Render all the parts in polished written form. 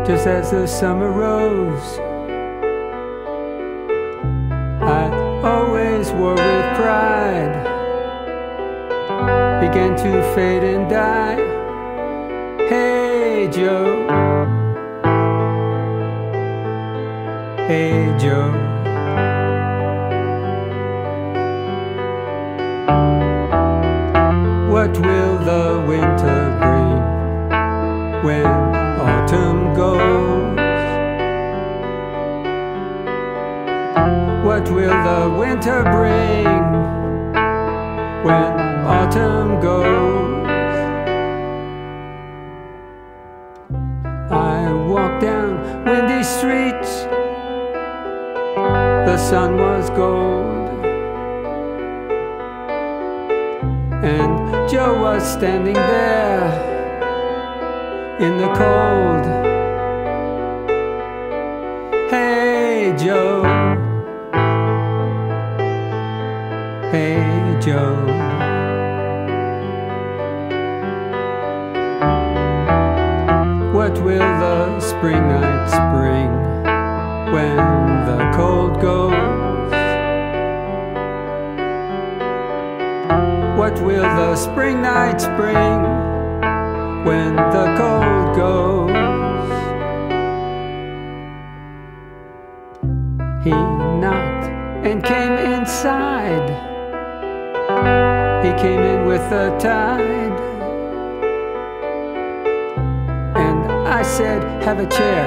just as the summer rose. I always wore with pride, began to fade and die. Hey Joe, hey Joe, what will the winter bring when autumn goes? What will the winter bring when autumn goes? I walked down windy streets, the sun was gold, and Joe was standing there in the cold. Hey Joe, hey Joe, what will the spring nights bring when the cold goes? What will the spring nights bring when the cold goes? He knocked and came inside. He came in with the tide, and I said, have a chair.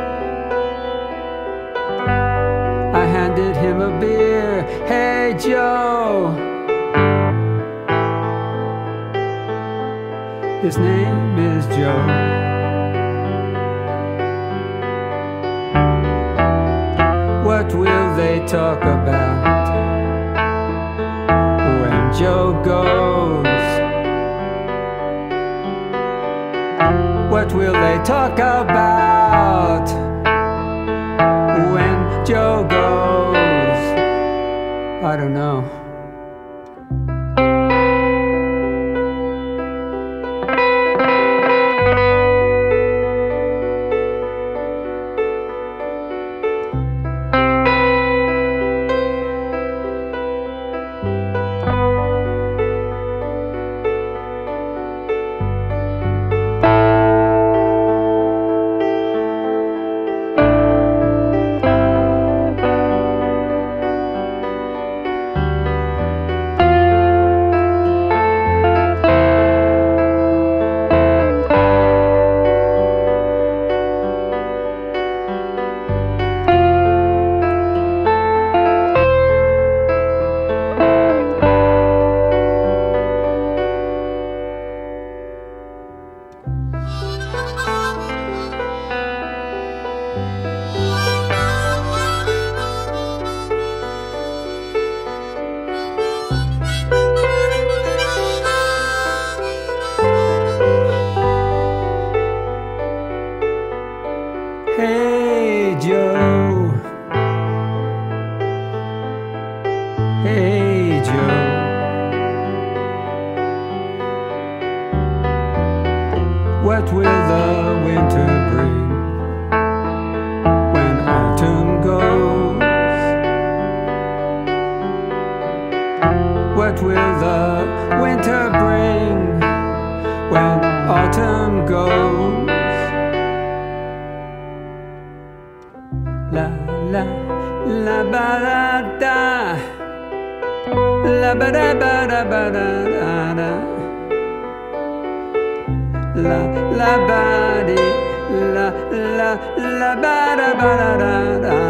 I handed him a beer. Hey Joe, his name is Joe. What will they talk about when Joe goes? What will they talk about when Joe goes? I don't know. Hey Joe, hey Joe, what will the winter bring when autumn goes? What will the winter bring when autumn goes? La la la ba da da, la ba da ba da ba da da da, la ba di, la ba da ba da da da.